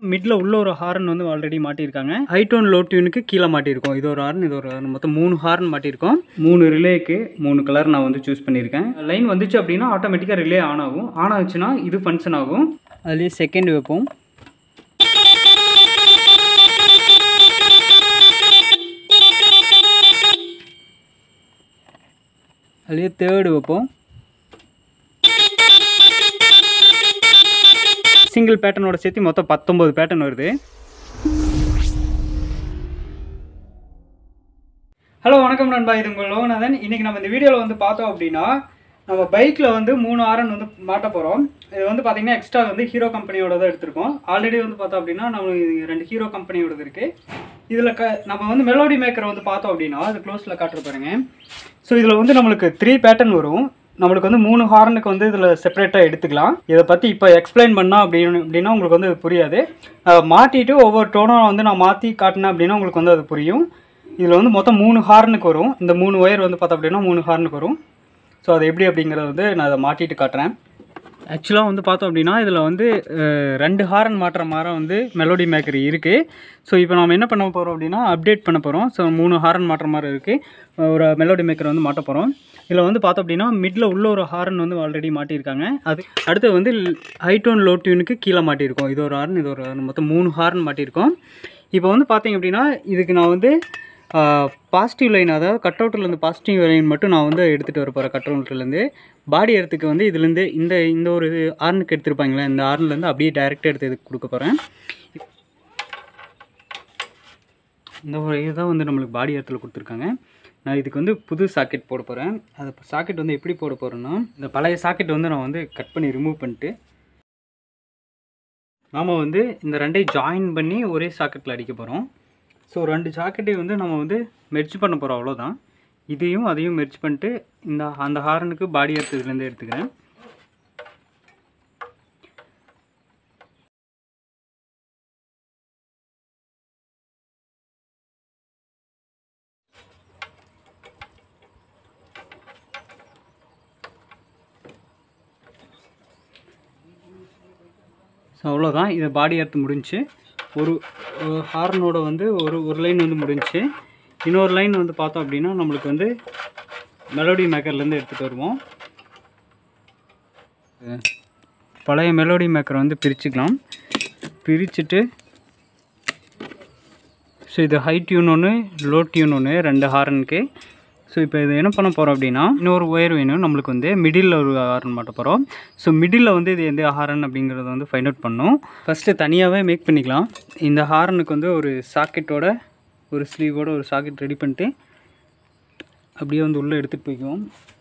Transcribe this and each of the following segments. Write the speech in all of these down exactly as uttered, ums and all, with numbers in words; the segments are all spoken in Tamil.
மிட்ல உள்ள ஒரு ஹார்ன் வந்து ஆல்ரெடி மாட்டியிருக்காங்க. ஹை டோன் லோ டியூனுக்கு கீழே மாட்டியிருக்கோம். இது ஒரு ஹார்ன், இது ஒரு ஹார்ன், மொத்தம் மூணு ஹார்ன் மாட்டியிருக்கோம். மூணு ரிலேக்கு மூணு கலர் நான் வந்து சூஸ் பண்ணியிருக்கேன். லைன் வந்துச்சு அப்படின்னா ஆட்டோமேட்டிக்காக ரிலே ஆன் ஆகும். ஆன் ஆச்சுன்னா இது ஃபங்க்ஷன் ஆகும். அதுலேயே செகண்ட் வைப்போம். அதுலேயே தேர்டு வைப்போம். சிங்கிள் பேட்டர்னோட சேர்த்து மொத்தம் பத்தொம்பது பேட்டர்ன் வருது. ஹலோ வணக்கம் நண்பா, இது உங்கள் லோகநாதன். இன்றைக்கி நம்ம இந்த வீடியோவில் வந்து பார்த்தோம் அப்படின்னா நம்ம பைக்கில் வந்து மூணு ஆரன் வந்து மாட்ட போகிறோம். இது வந்து பார்த்திங்கன்னா எக்ஸ்ட்ரா வந்து ஹீரோ கம்பெனியோட தான் எடுத்திருக்கோம். ஆல்ரெடி வந்து பார்த்தோம் அப்படின்னா நம்மளுக்கு ரெண்டு ஹீரோ கம்பெனியோடது இருக்குது. இதில் க நம்ம வந்து மெலோடி மேக்கரை வந்து பார்த்தோம் அப்படின்னா அது க்ளோஸில் காட்டுற பாருங்க. ஸோ இதில் வந்து நம்மளுக்கு த்ரீ பேட்டர்ன் வரும். நம்மளுக்கு வந்து மூணு ஹார்னுக்கு வந்து இதில் செப்பரேட்டாக எடுத்துக்கலாம். இதை பற்றி இப்போ எக்ஸ்பிளைன் பண்ணால் அப்படின்னு அப்படின்னா உங்களுக்கு வந்து அது புரியாது. மாட்டிட்டு ஒவ்வொரு டோனும் வந்து நான் மாற்றி காட்டினேன் அப்படின்னா உங்களுக்கு வந்து அது புரியும். இதில் வந்து மொத்தம் மூணு ஹார்னுக்கு வரும். இந்த மூணு ஒயர் வந்து பார்த்தோம் அப்படின்னா மூணு ஹார்னுக்கு வரும். ஸோ அது எப்படி அப்படிங்கிறத வந்து நான் அதை மாட்டிட்டு காட்டுறேன். ஆக்சுவலாக வந்து பார்த்தோம் அப்படின்னா இதில் வந்து ரெண்டு ஹாரன் மாட்டுற மாதிரி வந்து மெலோடி மேக்கர் இருக்குது. ஸோ இப்போ நம்ம என்ன பண்ண போகிறோம் அப்படின்னா அப்டேட் பண்ண போகிறோம். ஸோ மூணு ஹாரன் மாட்டுற மாதிரி இருக்குது. ஒரு மெலோடி மேக்கர் வந்து மாட்ட போகிறோம். இதில் வந்து பார்த்தோம் அப்படின்னா மிடில் உள்ள ஒரு ஹாரன் வந்து ஆல்ரெடி மாட்டியிருக்காங்க. அது அடுத்து வந்து ஹை டோன் லோ டியூனுக்கு கீழே மாட்டியிருக்கோம். இது ஒரு ஹாரன், இது ஒரு ஹாரன், மொத்தம் மூணு ஹாரன் மாட்டியிருக்கோம். இப்போ வந்து பார்த்தீங்க அப்படின்னா இதுக்கு நான் வந்து பாசிட்டிவ் லைன், அதாவது கட் அவுட்லேருந்து பாசிட்டிவ் லைன் மட்டும் நான் வந்து எடுத்துகிட்டு வர போகிறேன். கட் அவுட்லேருந்து பாடி இடத்துக்கு வந்து இதுலேருந்து இந்த இந்த ஒரு ஆர்னுக்கு எடுத்துருப்பாங்களே, இந்த ஆர்ன்லேருந்து அப்படியே டைரெக்டாக எடுத்து இதுக்கு கொடுக்க போகிறேன். இந்த ஒரு இதுதான் வந்து நம்மளுக்கு பாடி இடத்துல கொடுத்துருக்காங்க. நான் இதுக்கு வந்து புது சாக்கெட் போட போகிறேன். அது சாக்கெட் வந்து எப்படி போட போகிறேன்னா இந்த பழைய சாக்கெட் வந்து நான் வந்து கட் பண்ணி ரிமூவ் பண்ணிட்டு நாம் வந்து இந்த ரெண்டையும் ஜாயின் பண்ணி ஒரே சாக்கெட்டில் அடிக்க போகிறோம். ஸோ ரெண்டு ஜாக்கெட்டையும் வந்து நம்ம வந்து மெர்ஜ் பண்ண போகிறோம், அவ்வளோதான். இதையும் அதையும் மெர்ஜ் பண்ணிட்டு இந்த அந்த ஹாரனுக்கு பாடி எடுத்ததுலேருந்து எடுத்துக்கிறேன். ஸோ அவ்வளோதான், இதை பாடி எடுத்து முடிஞ்சு. ஒரு ஹார்னோட வந்து ஒரு ஒரு லைன் வந்து முடிஞ்சு. இன்னொரு லைன் வந்து பார்த்தோம் அப்படின்னா நம்மளுக்கு வந்து மெலோடி மேக்கர்லேருந்து எடுத்துகிட்டு வருவோம். பழைய மெலோடி மேக்கரை வந்து பிரிச்சுக்கலாம். பிரிச்சுட்டு ஸோ இது ஹை டியூன் ஒன்று, லோ டியூன் ஒன்று, ரெண்டு ஹாரனுக்கு. ஸோ இப்போ இது என்ன பண்ண போகிறோம் அப்படின்னா இன்னொரு ஒயர் வேணும் நம்மளுக்கு வந்து மிடில் ஒரு ஹாரன் மாட்ட போகிறோம். ஸோ மிடில் வந்து இது எந்த ஹாரன் அப்படிங்கிறத வந்து ஃபைண்ட் அவுட் பண்ணணும். ஃபஸ்ட்டு தனியாகவே மேக் பண்ணிக்கலாம். இந்த ஹாரனுக்கு வந்து ஒரு சாக்கெட்டோட ஒரு ஸ்லீவோட ஒரு சாக்கெட் ரெடி பண்ணிட்டு அப்படியே வந்து உள்ளே எடுத்துகிட்டு போய்க்குவோம்.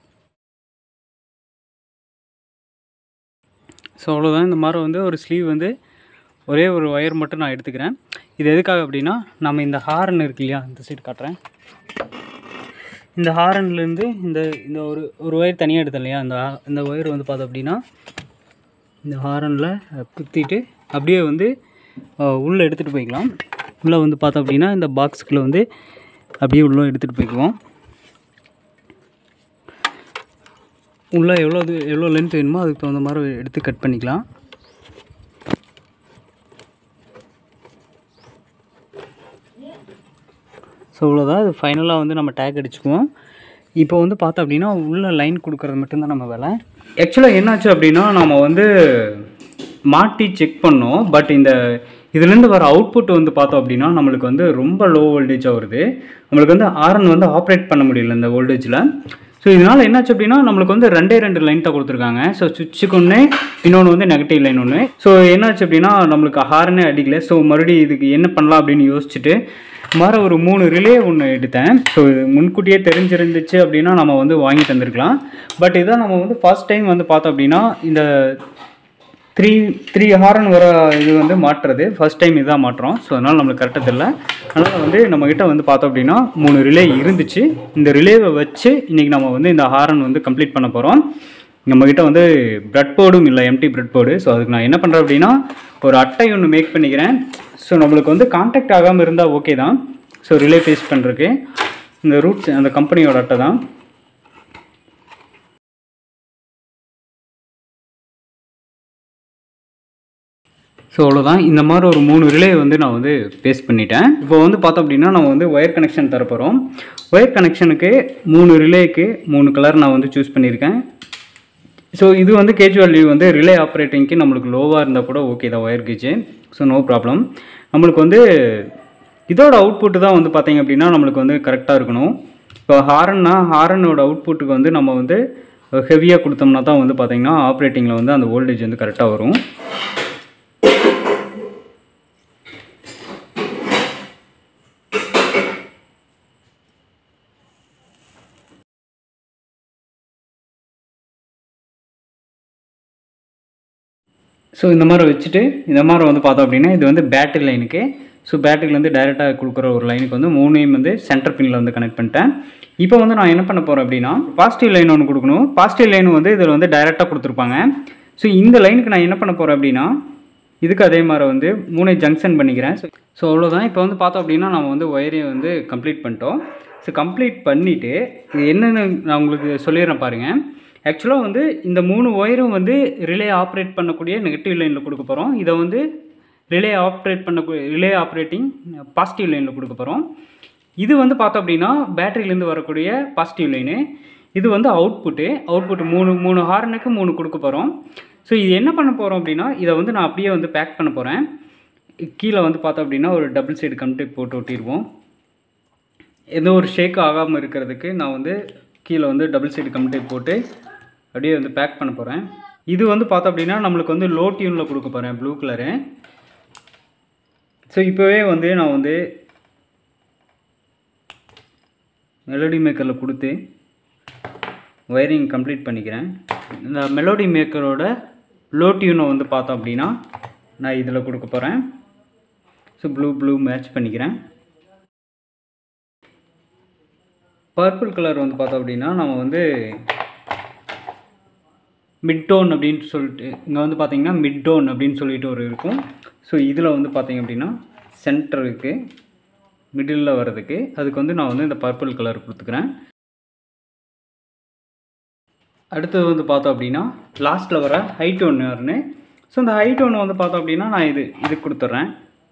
ஸோ அவ்வளோதான். இந்த மாதிரி வந்து ஒரு ஸ்லீவ் வந்து ஒரே ஒரு ஒயர் மட்டும் நான் எடுத்துக்கிறேன். இது எதுக்காக அப்படின்னா நம்ம இந்த ஹாரன் இருக்கு இல்லையா, இந்த சைடு காட்டுறேன். இந்த ஹாரன்லேருந்து இந்த இந்த ஒரு ஒரு ஒயர் தனியாக எடுத்தோம் இல்லையா, இந்த இந்த ஒயர் வந்து பார்த்தோம் அப்படின்னா இந்த ஹாரனில் குத்திட்டு அப்படியே வந்து உள்ளே எடுத்துகிட்டு போய்க்கலாம். உள்ளே வந்து பார்த்தோம் அப்படின்னா இந்த பாக்ஸுக்குள்ளே வந்து அப்படியே உள்ளே எடுத்துகிட்டு போய்க்குவோம். உள்ளே எவ்வளோ இது எவ்வளோ லென்த் வேணுமோ அதுக்கு தகுந்த மாதிரி எடுத்து கட் பண்ணிக்கலாம். ஸோ இவ்வளோதான். இது ஃபைனலாக வந்து நம்ம டேக் அடிச்சுக்குவோம். இப்போ வந்து பார்த்தோம் அப்படின்னா உள்ள லைன் கொடுக்குறது மட்டும்தான் நம்ம வேலை. ஆக்சுவலாக என்னாச்சு அப்படின்னா நம்ம வந்து மாட்டி செக் பண்ணோம். பட் இந்த இதுலேருந்து வர அவுட்புட் வந்து பார்த்தோம் அப்படின்னா நம்மளுக்கு வந்து ரொம்ப லோ வோல்டேஜாக வருது. நம்மளுக்கு வந்து ஆரன் வந்து ஆப்ரேட் பண்ண முடியல இந்த வோல்டேஜில். ஸோ இதனால் என்னாச்சு அப்படின்னா நம்மளுக்கு வந்து ரெண்டே ரெண்டு லைன் தான் கொடுத்துருக்காங்க. ஸோ சுவிட்சுக்கு ஒன்று, இன்னொன்று வந்து நெகட்டிவ் லைன் ஒன்று. ஸோ என்னாச்சு அப்படின்னா நம்மளுக்கு ஹாரனே அடிக்கல. ஸோ மறுபடியும் இதுக்கு என்ன பண்ணலாம் அப்படின்னு யோசிச்சுட்டு மாதிரி ஒரு மூணு ரிலே ஒன்று எடுத்தேன். ஸோ இது முன்கூட்டியே தெரிஞ்சிருந்துச்சு அப்படின்னா நம்ம வந்து வாங்கிட்டு வந்திருக்கலாம். பட் இதான் நம்ம வந்து ஃபர்ஸ்ட் டைம் வந்து பார்த்தோம் அப்படின்னா இந்த த்ரீ த்ரீ ஹாரன் வர இது வந்து மாட்டுறது ஃபர்ஸ்ட் டைம் இதுதான் மாட்டுறோம். ஸோ அதனால் நம்மளுக்கு கரெக்டாக தெரியல. அதனால் வந்து நம்மக்கிட்ட வந்து பார்த்தோம் அப்படின்னா மூணு ரிலே இருந்துச்சு. இந்த ரிலேவை வச்சு இன்றைக்கி நம்ம வந்து இந்த ஹாரன் வந்து கம்ப்ளீட் பண்ண போகிறோம். நம்மக்கிட்ட வந்து ப்ரெட் போர்டும் இல்லை, எம்டி ப்ரெட் போர்டு. ஸோ அதுக்கு நான் என்ன பண்ணுறேன் அப்படின்னா ஒரு அட்டை ஒன்று மேக் பண்ணிக்கிறேன். ஸோ நம்மளுக்கு வந்து கான்டாக்ட் ஆகாமல் இருந்தால் ஓகே தான். ஸோ ரிலே பேஸ்ட் பண்ணுறதுக்கு இந்த ரூட்ஸ் அந்த கம்பெனியோட அட்டை தான். ஸோ அவ்வளோதான். இந்த மாதிரி ஒரு மூணு ரிலே வந்து நான் வந்து பேஸ்ட் பண்ணிட்டேன். இப்போ வந்து பார்த்தோம் அப்படின்னா நம்ம வந்து ஒயர் கனெக்ஷன் தரப்போகிறோம். ஒயர் கனெக்ஷனுக்கு மூணு ரிலேக்கு மூணு கலர் நான் வந்து சூஸ் பண்ணியிருக்கேன். ஸோ இது வந்து கேஜ் வேல்யூ வந்து ரிலே ஆப்ரேட்டிங்க்கு நம்மளுக்கு லோவாக இருந்தால் கூட ஓகே தான் wire gauge. So no problem. நம்மளுக்கு வந்து இதோட அவுட்புட்டு தான் வந்து பார்த்திங்க அப்படின்னா நம்மளுக்கு வந்து கரெக்டாக இருக்கணும். இப்போ ஹாரன்னா ஹாரனோட அவுட்புட்டுக்கு வந்து நம்ம வந்து ஹெவியாக கொடுத்தோம்னா தான் வந்து பார்த்திங்கன்னா ஆப்ரேட்டிங்கில் வந்து அந்த வோல்டேஜ் வந்து கரெக்டாக வரும். ஸோ இந்த மாதிரி வச்சுட்டு இந்த மாதிரி வந்து பார்த்தோம் அப்படின்னா இது வந்து பேட்டரி லைனுக்கு. ஸோ பேட்டரியிலேருந்து டைரெக்டாக கொடுக்குற ஒரு லைனுக்கு வந்து மூணையும் வந்து சென்டர் பின்னில் வந்து கனெக்ட் பண்ணிட்டேன். இப்போ வந்து நான் என்ன பண்ண போகிறேன் அப்படின்னா பாசிட்டிவ் லைன் ஒன்று கொடுக்கணும். பாசிட்டிவ் லைன் வந்து இதில் வந்து டைரெக்டாக கொடுத்துருப்பாங்க. ஸோ இந்த லைனுக்கு நான் என்ன பண்ண போகிறேன் அப்படின்னா இதுக்கு அதே மாதிரி வந்து மூணு ஜங்ஷன் பண்ணிக்கிறேன். ஸோ ஸோ அவ்வளோதான். இப்போ வந்து பார்த்தோம் அப்படின்னா நம்ம வந்து ஒயரையும் வந்து கம்ப்ளீட் பண்ணிட்டோம். ஸோ கம்ப்ளீட் பண்ணிவிட்டு இது என்னென்னு நான் உங்களுக்கு சொல்லிடுறேன் பாருங்கள். ஆக்சுவலாக வந்து இந்த மூணு ஒயரும் வந்து ரிலே ஆப்ரேட் பண்ணக்கூடிய நெகட்டிவ் லைனில் கொடுக்க போகிறோம். இதை வந்து ரிலே ஆப்ரேட் பண்ணக்கூடிய ரிலே ஆப்ரேட்டிங் பாசிட்டிவ் லைனில் கொடுக்க போகிறோம். இது வந்து பார்த்தோம் அப்படின்னா பேட்டரியிலேருந்து வரக்கூடிய பாசிட்டிவ் லைனு. இது வந்து அவுட்புட்டு அவுட்புட்டு மூணு மூணு ஹார்னுக்கு மூணு கொடுக்க போகிறோம். ஸோ இது என்ன பண்ண போகிறோம் அப்படின்னா இதை வந்து நான் அப்படியே வந்து பேக் பண்ண போகிறேன். கீழே வந்து பார்த்தோம் அப்படின்னா ஒரு டபுள் சைடு கம்டேப் போட்டு ஒட்டிடுவோம். எந்த ஒரு ஷேக் ஆகாமல் இருக்கிறதுக்கு நான் வந்து கீழே வந்து டபுள் சைடு கம்டேப் போட்டு அப்படியே வந்து பேக் பண்ண போகிறேன். இது வந்து பார்த்தோம் அப்படின்னா நம்மளுக்கு வந்து லோ டியூனில் கொடுக்க போகிறேன் ப்ளூ கலரு. ஸோ இப்போவே வந்து நான் வந்து மெலோடி மேக்கரில் கொடுத்து ஒயரிங் கம்ப்ளீட் பண்ணிக்கிறேன். இந்த மெலோடி மேக்கரோட லோ டியூனை வந்து பார்த்தோம் அப்படின்னா நான் இதில் கொடுக்க போகிறேன். ஸோ ப்ளூ ப்ளூ மேட்ச் பண்ணிக்கிறேன். பர்பிள் கலர் வந்து பார்த்தோம் அப்படின்னா நம்ம வந்து மிட் டோன் அப்படின்னு சொல்லிட்டு இங்கே வந்து பார்த்திங்கன்னா மிட் டோன் அப்படின்னு சொல்லிட்டு ஒரு இருக்கும். ஸோ இதில் வந்து பார்த்திங்க அப்படின்னா சென்டருக்கு மிடில் வர்றதுக்கு அதுக்கு வந்து நான் வந்து இந்த பர்பிள் கலர் கொடுத்துக்கிறேன். அடுத்தது வந்து பார்த்தோம் அப்படின்னா லாஸ்ட்டில் வர ஹை டோன் வருன்னு. ஸோ இந்த ஹை டோன் வந்து பார்த்தோம் அப்படின்னா நான் இது இது கொடுத்துட்றேன்.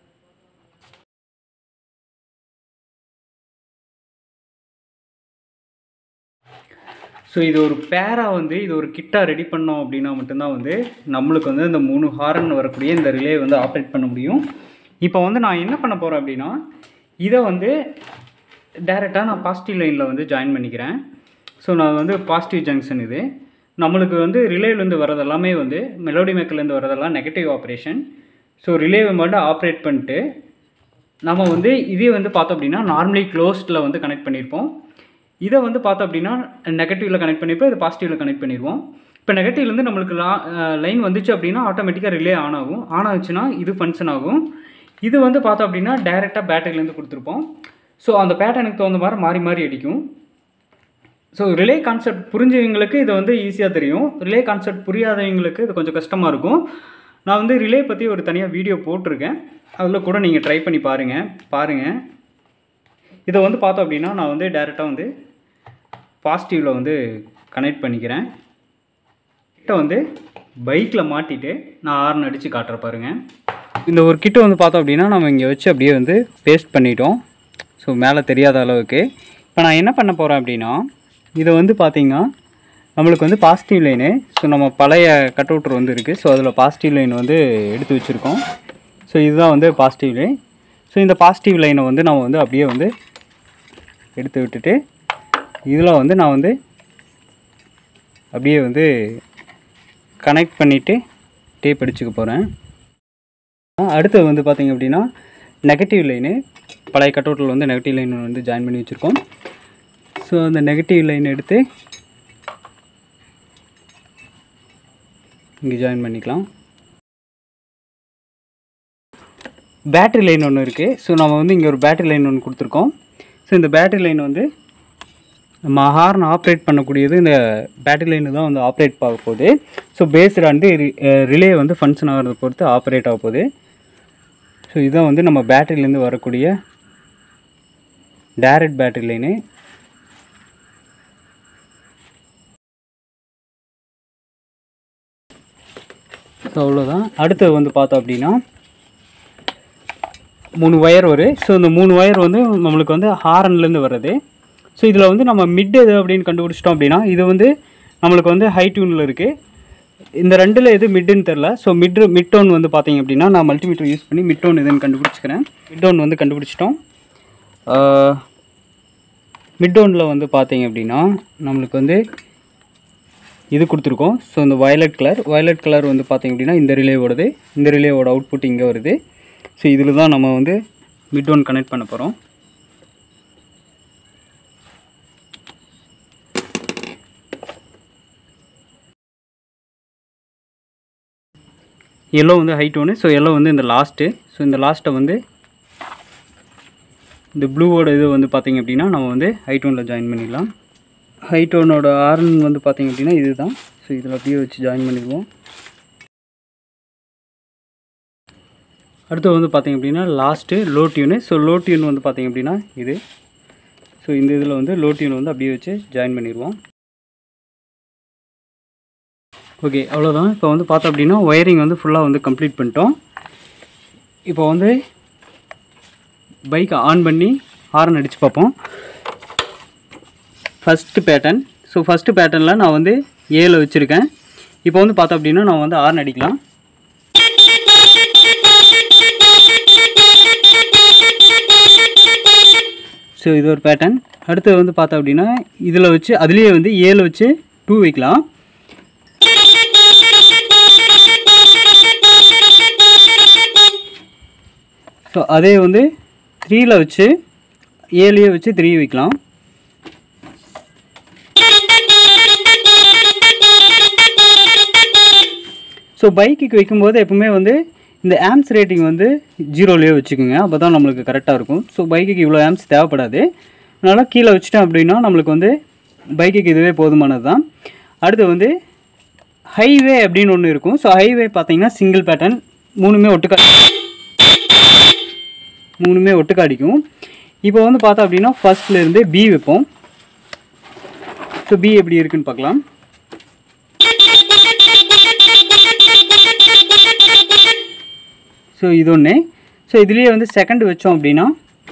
ஸோ இது ஒரு பேராக வந்து இது ஒரு கிட்டாக ரெடி பண்ணோம் அப்படின்னா மட்டும்தான் வந்து நம்மளுக்கு வந்து இந்த மூணு ஹாரன் வரக்கூடிய இந்த ரிலே வந்து ஆப்ரேட் பண்ண முடியும். இப்போ வந்து நான் என்ன பண்ண போகிறேன் அப்படின்னா இதை வந்து டைரெக்டாக நான் பாசிட்டிவ் லைனில் வந்து ஜாயின் பண்ணிக்கிறேன். ஸோ நான் வந்து பாசிட்டிவ் ஜங்ஷன் இது. நம்மளுக்கு வந்து ரிலேவிலேருந்து வரது எல்லாமே வந்து மெலோடி மேக்கர்லேருந்து வரதெல்லாம் நெகட்டிவ் ஆப்ரேஷன். ஸோ ரிலேவை மட்டும் ஆப்ரேட் பண்ணிட்டு நம்ம வந்து இதே வந்து பார்த்தோம் அப்படின்னா நார்மலி க்ளோஸ்டில் வந்து கனெக்ட் பண்ணியிருப்போம். இதை வந்து பார்த்தோம் அப்படின்னா நெகட்டிவில் கனெக்ட் பண்ணியிருப்போம். இதை பாசிட்டிவில் கனெக்ட் பண்ணிடுவோம். இப்போ நெகட்டிவ்லேருந்து நம்மளுக்கு லா லைன் வந்துச்சு அப்படின்னா ஆட்டோமேட்டிக்காக ரிலே ஆன் ஆகும். ஆன் ஆச்சுன்னா இது ஃபங்க்ஷன் ஆகும். இது வந்து பார்த்தோம் அப்படின்னா டைரெக்டாக பேட்டரியிலேருந்து கொடுத்துருப்போம். ஸோ அந்த பேட்டர்னுக்கு தகுந்த மாதிரி மாறி மாறி அடிக்கும். ஸோ ரிலே கான்செப்ட் புரிஞ்சவங்களுக்கு இது வந்து ஈஸியாக தெரியும். ரிலே கான்செப்ட் புரியாதவங்களுக்கு இது கொஞ்சம் கஷ்டமாக இருக்கும். நான் வந்து ரிலே பற்றி ஒரு தனியாக வீடியோ போட்டிருக்கேன். அதில் கூட நீங்கள் ட்ரை பண்ணி பாருங்கள் பாருங்கள் இதை வந்து பார்த்தோம் அப்படின்னா நான் வந்து டைரெக்டாக வந்து பாசிட்டிவில் வந்து கனெக்ட் பண்ணிக்கிறேன். கிட்ட வந்து பைக்கில் மாட்டிட்டு நான் ஹார்ன் அடித்து காட்டுற பாருங்கள். இந்த ஒரு கிட்ட வந்து பார்த்தோம் அப்படின்னா நம்ம இங்கே வச்சு அப்படியே வந்து பேஸ்ட் பண்ணிட்டோம். ஸோ மேலே தெரியாத அளவுக்கு. இப்போ நான் என்ன பண்ண போகிறேன் அப்படின்னா இதை வந்து பார்த்திங்கன்னா நம்மளுக்கு வந்து பாசிட்டிவ் லைனு. ஸோ நம்ம பழைய கட் அவுட்ரு வந்து இருக்குது. ஸோ அதில் பாசிட்டிவ் லைன் வந்து எடுத்து வச்சுருக்கோம். ஸோ இதுதான் வந்து பாசிட்டிவ் லைன். ஸோ இந்த பாசிட்டிவ் லைனை வந்து நம்ம வந்து அப்படியே வந்து எடுத்து விட்டுட்டு இதில் வந்து நான் வந்து அப்படியே வந்து கனெக்ட் பண்ணிவிட்டு டேப் அடிச்சுக்க போகிறேன். அடுத்தது வந்து பார்த்திங்க அப்படின்னா நெகட்டிவ் லைனு பழைய கட் அவுட்டில் வந்து நெகட்டிவ் லைன் வந்து ஜாயின் பண்ணி வச்சுருக்கோம். ஸோ அந்த நெகட்டிவ் லைன் எடுத்து இங்கே ஜாயின் பண்ணிக்கலாம். பேட்டரி லைன் ஒன்று இருக்குது. ஸோ நம்ம வந்து இங்கே ஒரு பேட்டரி லைன் ஒன்று கொடுத்துருக்கோம். ஸோ இந்த பேட்டரி லைன் வந்து நம்ம ஹார்ன் ஆப்ரேட் பண்ணக்கூடியது இந்த பேட்டரி லைனு தான் வந்து ஆப்ரேட் ஆக போகுது. ஸோ பேஸ்டு வந்து ரிலே வந்து ஃபங்க்ஷன் ஆகிறத பொறுத்து ஆப்ரேட் ஆக போகுது. ஸோ இதுதான் வந்து நம்ம பேட்டரியிலேருந்து வரக்கூடிய டைரக்ட் பேட்டரி லைனு. ஸோ அவ்வளோதான். அடுத்தது வந்து பார்த்தோம் அப்படின்னா மூணு ஒயர் வரும். ஸோ இந்த மூணு ஒயர் வந்து நம்மளுக்கு வந்து ஹாரன்லேருந்து வர்றது. ஸோ இதில் வந்து நம்ம மிட் எது அப்படின்னு கண்டுபிடிச்சிட்டோம் அப்படின்னா இது வந்து நம்மளுக்கு வந்து ஹை டியூனில் இருக்குது. இந்த ரெண்டில் எது மிட்டுன்னு தெரில. ஸோ மிட் மிட் டோன் வந்து பார்த்திங்க அப்படின்னா நான் மல்டிமீட்டர் யூஸ் பண்ணி மிட் டோன் எதுன்னு கண்டுபிடிச்சிக்கிறேன். மிட் டோன் வந்து கண்டுபிடிச்சிட்டோம். மிட் டோனில் வந்து பார்த்திங்க அப்படின்னா நம்மளுக்கு வந்து இது கொடுத்துருக்கோம். ஸோ இந்த வயலட் கலர் வயலட் கலர் வந்து பார்த்திங்க அப்படின்னா இந்த ரிலேவோடது, இந்த ரிலேவோட அவுட்புட் இங்கே வருது. ஸோ இதில் தான் நம்ம வந்து மிட் டோன் கனெக்ட் பண்ண போகிறோம். எல்லோ வந்து ஹை டோனு. ஸோ எல்லோ வந்து இந்த லாஸ்ட்டு. ஸோ இந்த லாஸ்ட்டை வந்து இந்த ப்ளூவோட இது வந்து பார்த்திங்க அப்படின்னா நம்ம வந்து ஹை டோனில் ஜாயின் பண்ணிடலாம். ஹை டோனோட ஆர்ன் வந்து பார்த்திங்க அப்படின்னா இது தான். ஸோ இதில் அப்படியே வச்சு ஜாயின் பண்ணிடுவோம். அடுத்து வந்து பார்த்திங்க அப்படின்னா last low tune. So low tune வந்து பார்த்திங்க அப்படின்னா இது. ஸோ இந்த இதில் வந்து லோ டியூன் வந்து அப்படியே வச்சு ஜாயின் பண்ணிடுவோம். ஓகே, அவ்வளோதான். இப்போ வந்து பார்த்தோம் அப்படின்னா ஒயரிங் வந்து ஃபுல்லாக வந்து கம்ப்ளீட் பண்ணிட்டோம். இப்போ வந்து பைக்கை ஆன் பண்ணி ஹாரன் அடித்து பார்ப்போம். First pattern. ஸோ ஃபஸ்ட்டு பேட்டர்னில் நான் வந்து ஏல வச்சுருக்கேன். இப்போ வந்து பார்த்தோம் அப்படின்னா நான் வந்து ஹாரன் அடிக்கலாம். ஸோ இது ஒரு பேட்டர்ன். அடுத்து வந்து பார்த்தோம் அப்படின்னா இதில் வச்சு அதுலேயே வந்து ஏல வச்சு டூ வைக்கலாம். ஸோ அதே வந்து த்ரீயில் வச்சு ஏழையே வச்சு த்ரீ வைக்கலாம். ஸோ பைக்குக்கு வைக்கும்போது எப்பவுமே வந்து இந்த ஆம்ஸ் ரேட்டிங் வந்து ஜீரோலேயே வச்சுக்கோங்க. அப்போ தான் நம்மளுக்கு கரெக்டாக இருக்கும். ஸோ பைக்குக்கு இவ்வளோ ஆம்ஸ் தேவைப்படாது. அதனால் கீழே வச்சுட்டேன் அப்படின்னா நம்மளுக்கு வந்து பைக்குக்கு இதுவே போதுமானது தான். அடுத்து வந்து ஹைவே அப்படின்னு ஒன்று இருக்கும். ஸோ ஹைவே பார்த்தீங்கன்னா சிங்கிள் பேட்டர்ன், மூணுமே ஒட்டுக்கா மூணுமே ஒட்டுக்கா அடிக்கும். இப்போ வந்து பார்த்தோம் அப்படின்னா ஃபர்ஸ்ட்லேருந்து பி வைப்போம். ஸோ பி எப்படி இருக்குன்னு பார்க்கலாம். ஸோ இது ஒன்று. ஸோ இதுலேயே வந்து செகண்ட் வச்சோம் அப்படின்னா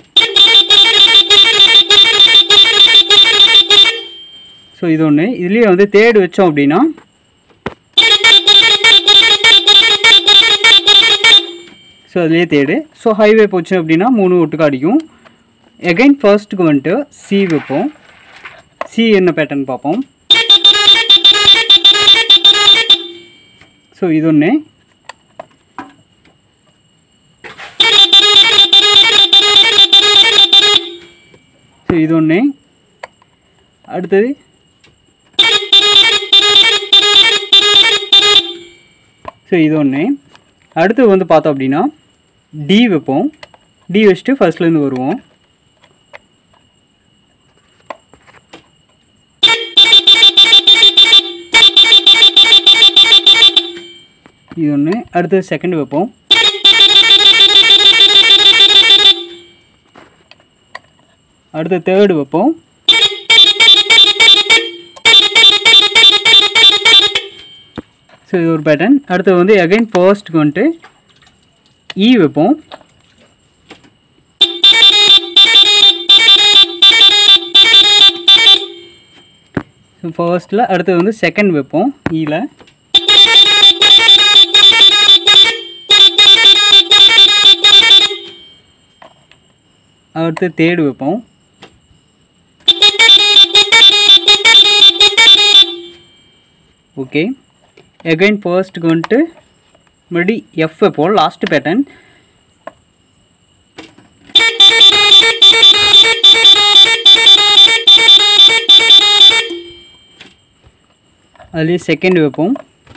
ஸோ இது ஒன்று. இதுலேயே வந்து தேர்டு வச்சோம் அப்படின்னா ஸோ அதுலேயே தேர்டு. ஸோ ஹைவே போச்சு அப்படின்னா மூணு ஒட்டுக்கா அடிக்கும். எகைன் ஃபர்ஸ்ட்டுக்கு வந்துட்டு சி வைப்போம். சி என்ன பேட்டர்ன் பார்ப்போம். ஸோ இது ஒன்று. ஸோ இது ஒன்று. அடுத்தது ஸோ இது ஒன்று. அடுத்து வந்து பார்த்தோம் அப்படின்னா டி வைப்போம். டி வச்சுட்டு ஃபர்ஸ்ட்லேருந்து வருவோம். இது ஒன்று. அடுத்தது செகண்ட் வைப்போம். அடுத்து தேர்டு வைப்போம். ஸோ இது ஒரு பேட்டர்ன். அடுத்து வந்து அகைன் ஃபர்ஸ்ட்டுக்கு வந்துட்டு இ வைப்போம். ஸோ ஃபர்ஸ்ட்டில் அடுத்து வந்து செகண்ட் வைப்போம் ஈல. அடுத்து தேர்டு வைப்போம். ஓகே, அகைன் ஃபர்ஸ்ட்டுக்கு வந்துட்டு மறுபடி எஃப் வைப்போம். Last pattern. அதுலேயே செகண்ட் வைப்போம்.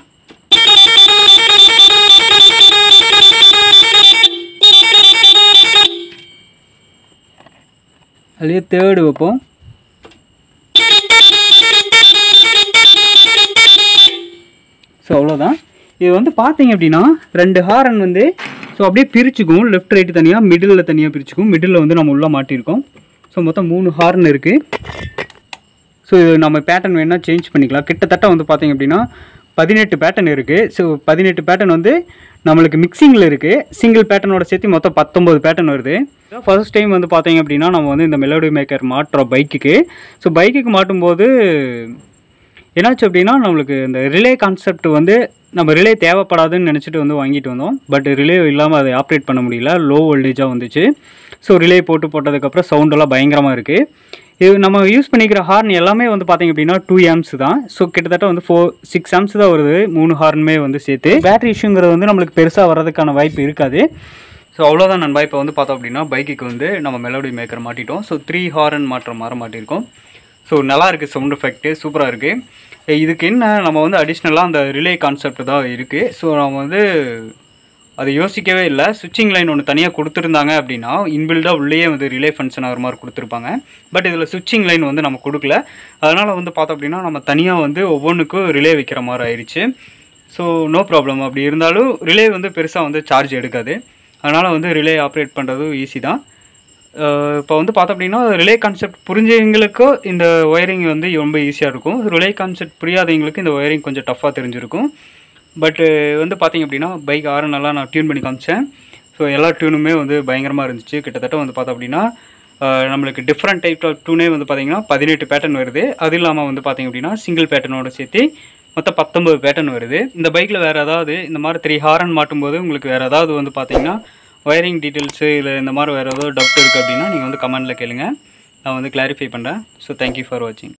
அதுலேயே தேர்டு வைப்போம். ஸோ அவ்வளோதான். இது வந்து பார்த்தீங்க அப்படின்னா ரெண்டு ஹாரன் வந்து ஸோ அப்படியே பிரிச்சுக்கும். லெஃப்ட் ரைட்டு தனியாக, மிடில் தனியாக பிரிச்சுக்கும். மிடில் வந்து நம்ம உள்ளே மாட்டியிருக்கோம். ஸோ மொத்தம் மூணு ஹார்ன் இருக்குது. ஸோ இது நம்ம பேட்டர்ன் வேணால் சேஞ்ச் பண்ணிக்கலாம். கிட்டத்தட்ட வந்து பார்த்திங்க அப்படின்னா பதினெட்டு பேட்டர்ன் இருக்குது. ஸோ பதினெட்டு பேட்டர்ன் வந்து நம்மளுக்கு மிக்சிங்கில் இருக்குது. சிங்கிள் பேட்டர்னோட சேர்த்து மொத்தம் பத்தொம்பது பேட்டர்ன் வருது. ஃபர்ஸ்ட் டைம் வந்து பார்த்தீங்க அப்படின்னா நம்ம வந்து இந்த மெலோடி மேக்கர் மாட்டுறோம் பைக்குக்கு. ஸோ பைக்குக்கு மாட்டும்போது என்னாச்சு அப்படின்னா நம்மளுக்கு இந்த ரிலே கான்செப்ட் வந்து நம்ம ரிலே தேவைப்படாதுன்னு நினச்சிட்டு வந்து வாங்கிட்டு வந்தோம். பட் ரிலே இல்லாமல் அதை ஆப்ரேட் பண்ண முடியல, லோ வோல்டேஜாக வந்துச்சு. ஸோ ரிலே போட்டு போட்டதுக்கப்புறம் சவுண்டெல்லாம் பயங்கரமாக இருக்குது. இது நம்ம யூஸ் பண்ணிக்கிற ஹார்ன் எல்லாமே வந்து பார்த்திங்க அப்படின்னா டூ ஆம்ஸ் தான். ஸோ கிட்டத்தட்ட வந்து ஃபோர் சிக்ஸ் ஆம்ஸ் தான் வருது மூணு ஹார்னுமே வந்து சேர்த்து. பேட்டரி இஷ்யூங்கிறது வந்து நம்மளுக்கு பெருசாக வர்றதுக்கான வாய்ப்பு இருக்காது. ஸோ அவ்வளோதான் நண்பா. இப்போ வந்து பார்த்தோம் அப்படின்னா பைக்குக்கு வந்து நம்ம மெலோடி மேக்கர் மாட்டிட்டோம். ஸோ த்ரீ ஹார்ன் மாற்ற மாதிரி மாட்டியிருக்கோம். ஸோ நல்லா இருக்குது, சவுண்ட் எஃபெக்ட்டு சூப்பராக இருக்குது. இதுக்கு என்ன நம்ம வந்து அடிஷ்னலாக அந்த ரிலே கான்செப்ட் தான் இருக்குது. ஸோ நம்ம வந்து அதை யோசிக்கவே இல்லை. சுவிட்சிங் லைன் ஒன்று தனியாக கொடுத்துருந்தாங்க அப்படின்னா இன்பில்டாக உள்ளேயே வந்து ரிலே ஃபங்க்ஷன் ஆகிற மாதிரி கொடுத்துருப்பாங்க. பட் இதில் சுவிட்சிங் லைன் வந்து நம்ம கொடுக்கல. அதனால் வந்து பார்த்தோம் அப்படின்னா நம்ம தனியாக வந்து ஒவ்வொன்றுக்கும் ரிலே வைக்கிற மாதிரி ஆயிடுச்சு. So no problem. அப்படி இருந்தாலும் ரிலே வந்து பெருசாக வந்து சார்ஜ் எடுக்காது. அதனால் வந்து ரிலே ஆப்ரேட் பண்ணுறதும் ஈஸி தான். இப்போ வந்து பார்த்தோம் அப்படின்னா ரிலே கான்செப்ட் புரிஞ்சவங்களுக்கோ இந்த ஒயரிங் வந்து ரொம்ப ஈஸியாக இருக்கும். ரிலே கான்செப்ட் புரியாதவங்களுக்கு இந்த ஒயரிங் கொஞ்சம் டஃப்பாக தெரிஞ்சிருக்கும். பட்டு வந்து பார்த்திங்க அப்படின்னா பைக் ஆறு நல்லா நான் டியூன் பண்ணி காமிச்சேன். ஸோ எல்லா டியூனுமே வந்து பயங்கரமாக இருந்துச்சு. கிட்டத்தட்ட வந்து பார்த்தோம் அப்படின்னா நம்மளுக்கு டிஃப்ரெண்ட் டைப் ஆஃப் டியூனே வந்து பார்த்திங்கன்னா பதினெட்டு பேட்டர்ன் வருது. அது இல்லாமல் வந்து பார்த்திங்க அப்படின்னா சிங்கிள் பேட்டர்னோட சேர்த்து மொத்தம் பத்தொம்பது பேட்டர்ன் வருது. இந்த பைக்கில் வேறு ஏதாவது இந்த மாதிரி த்ரீ ஹாரன் மாட்டும்போது உங்களுக்கு வேறு ஏதாவது வந்து பார்த்திங்கன்னா ஒயரிங் டீட்டெயில்ஸு இல்லை இந்த மாதிரி வேறு ஏதாவது டவுட் இருக்குது அப்படின்னா நீங்கள் வந்து கமெண்ட்டில் கேளுங்க, நான் வந்து கிளாரிஃபை பண்ணுறேன். ஸோ தேங்க்யூ ஃபார் வாட்சிங்.